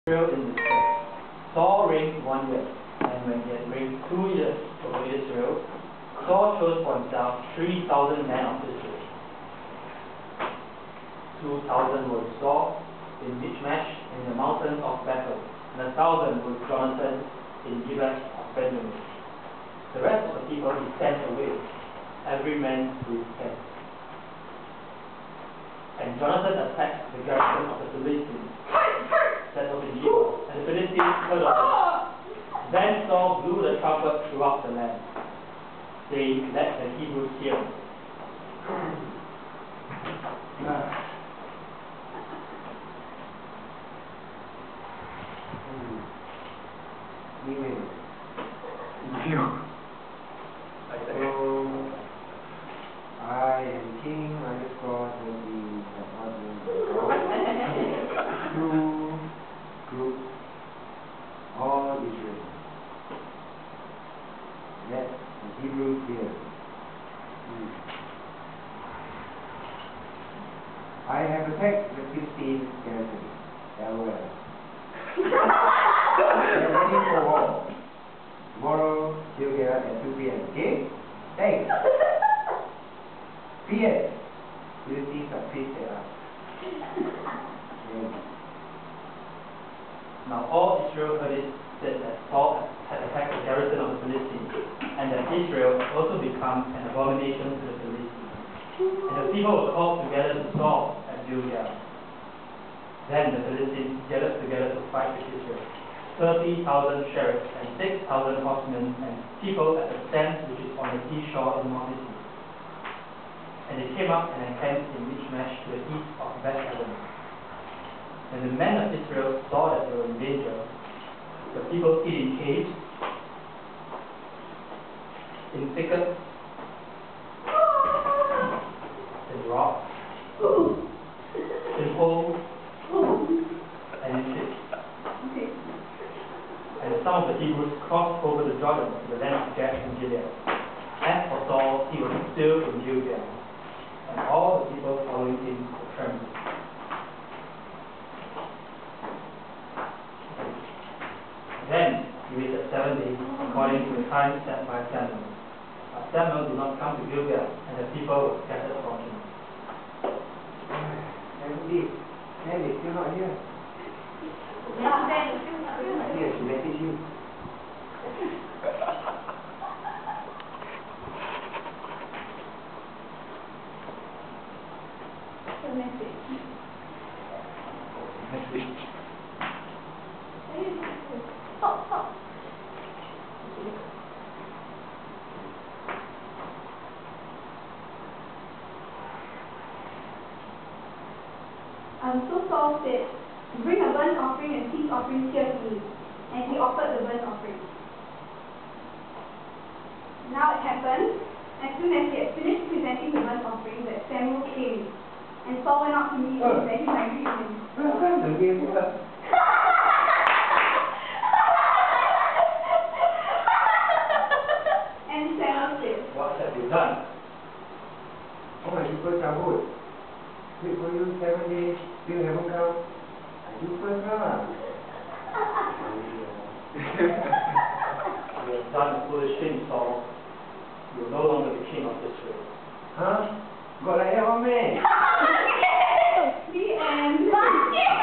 Israel in distress. Saul reigned 1 year, and when he had reigned 2 years over Israel, Saul chose for himself 3,000 men of Israel. 2,000 were with Saul in Michmash in the mountains of Bethel, and 1,000 were with Jonathan in Gibeah of Benjamin. The rest of the people he sent away, every man to his tent. And Jonathan attacked the garrison of the Philistines that was in Gibeah, and the Philistines heard of it. Then Saul blew the trumpet throughout the land, saying, "Let the Hebrews hear." I am King _20 two groups all Israel. Let the Hebrews hear. I have attacked the Philistine garrison. LOL. Get ready for war. Tomorrow, Gilgal at 2 p.m. Okay? Thanks. P.S. Philistines are pissed at us. Now all Israel heard it said that Saul had attacked the garrison of the Philistines, and that Israel had also become an abomination to the Philistines. And the people were called together to Saul at Gilgal. Then the Philistines gathered together to fight with Israel, 30,000 chariots and 6,000 horsemen, and people at the stand which is on the seashore in multitude. And they came up and encamped in Michmash to the east of Beth-aven. When the men of Israel saw that they were in danger, the people hid in caves, in thickets, in rocks, in holes, and in pits. And some of the Hebrews crossed over the Jordan to the land of Gad and Gilead. As for Saul, he was still in Gilgal, and all the people following him were trembling. Then he waited 7 days, according to the time set by Samuel. But Samuel did not come to Gilgal, and the people were scattered from him. 7 days. Then it's still not here. I think I should message you. Next week. So Saul said, "Bring a burnt offering and peace offering here to me." And he offered the burnt offering. Now it happened, as soon as he had finished presenting the burnt offering, that Samuel came. And Saul went out to meet him, that he might greet him. And Samuel said, What have you done? Oh my people cabut. Wait for you 7 days, still haven't come. I do first lah. You have done a foolish thing, Saul. You will no longer be king of Israel. Huh? Got like that one man? "The end."